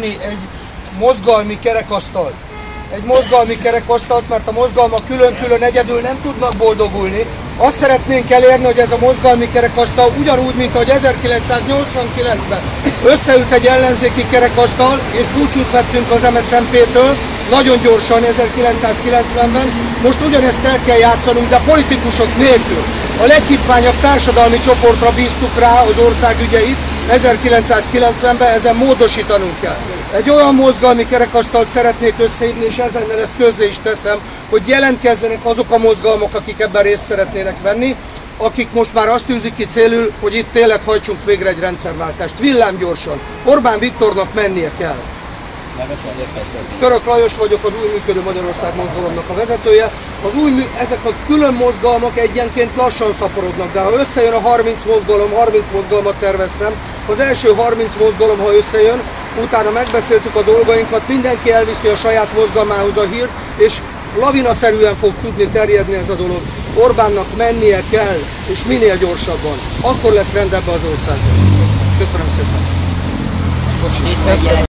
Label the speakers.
Speaker 1: hívni egy mozgalmi kerekasztalt. Egy mozgalmi kerekasztalt, mert a mozgalmak külön-külön egyedül nem tudnak boldogulni. Azt szeretnénk elérni, hogy ez a mozgalmi kerekasztal ugyanúgy, mint ahogy 1989-ben összeült egy ellenzéki kerekasztal, és búcsút vettünk az MSZNP-től, nagyon gyorsan 1990-ben. Most ugyanezt el kell játszanunk, de politikusok nélkül. A leghitványabb társadalmi csoportra bíztuk rá az ország ügyeit 1990-ben, ezen módosítanunk kell. Egy olyan mozgalmi kerekasztalt szeretnék összehívni, és ezennel ezt közzé is teszem, hogy jelentkezzenek azok a mozgalmak, akik ebben részt szeretnének venni, akik most már azt tűzik ki célül, hogy itt tényleg hajtsunk végre egy rendszerváltást. Villámgyorsan. Orbán Viktornak mennie kell. Török Lajos vagyok, az Új Működő Magyarország mozgalomnak a vezetője. Ezek a külön mozgalmak egyenként lassan szaporodnak, de ha összejön a 30 mozgalmat terveztem, az első 30 mozgalom, ha összejön, utána megbeszéltük a dolgainkat, mindenki elviszi a saját mozgalmához a hírt, és lavinaszerűen fog tudni terjedni ez a dolog. Orbánnak mennie kell, és minél gyorsabban. Akkor lesz rend ebbe az országban. Köszönöm szépen.